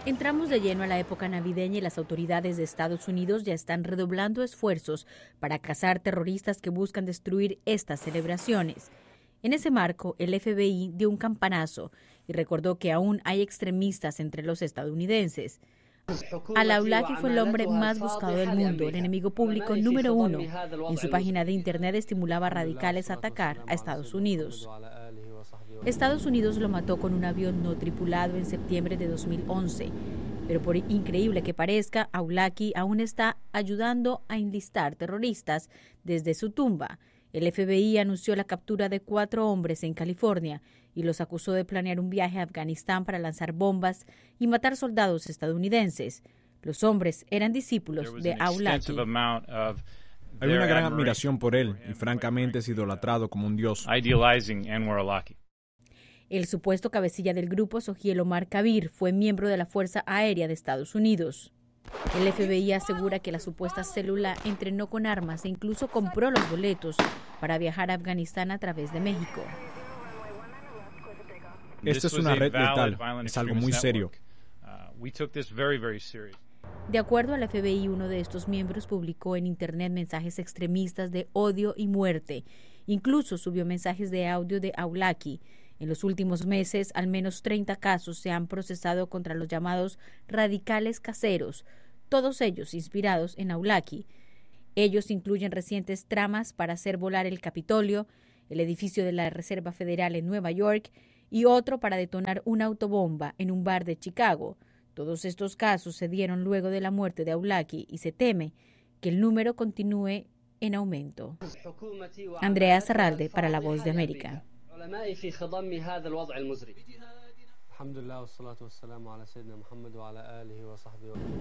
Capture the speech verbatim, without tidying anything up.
Entramos de lleno a la época navideña y las autoridades de Estados Unidos ya están redoblando esfuerzos para cazar terroristas que buscan destruir estas celebraciones. En ese marco, el F B I dio un campanazo y recordó que aún hay extremistas entre los estadounidenses. Al-Awlaki fue el hombre más buscado del mundo, el enemigo público número uno. En su página de internet estimulaba a radicales a atacar a Estados Unidos. Estados Unidos lo mató con un avión no tripulado en septiembre de dos mil once. Pero por increíble que parezca, Awlaki aún está ayudando a enlistar terroristas desde su tumba. El F B I anunció la captura de cuatro hombres en California y los acusó de planear un viaje a Afganistán para lanzar bombas y matar soldados estadounidenses. Los hombres eran discípulos de Awlaki. Hay una gran admiración por él y francamente es idolatrado como un dios. El supuesto cabecilla del grupo, Sohiel Omar Kabir, fue miembro de la Fuerza Aérea de Estados Unidos. El F B I asegura que la supuesta célula entrenó con armas e incluso compró los boletos para viajar a Afganistán a través de México. Esta es una red letal, es algo muy serio. De acuerdo al F B I, uno de estos miembros publicó en Internet mensajes extremistas de odio y muerte. Incluso subió mensajes de audio de Awlaki. En los últimos meses, al menos treinta casos se han procesado contra los llamados radicales caseros, todos ellos inspirados en Awlaki. Ellos incluyen recientes tramas para hacer volar el Capitolio, el edificio de la Reserva Federal en Nueva York y otro para detonar una autobomba en un bar de Chicago. Todos estos casos se dieron luego de la muerte de Awlaki y se teme que el número continúe en aumento. Andrea Zarralde para La Voz de América. في خضم هذا الوضع المزري. الحمد لله والصلاة والسلام على سيدنا محمد وعلى آله وصحبه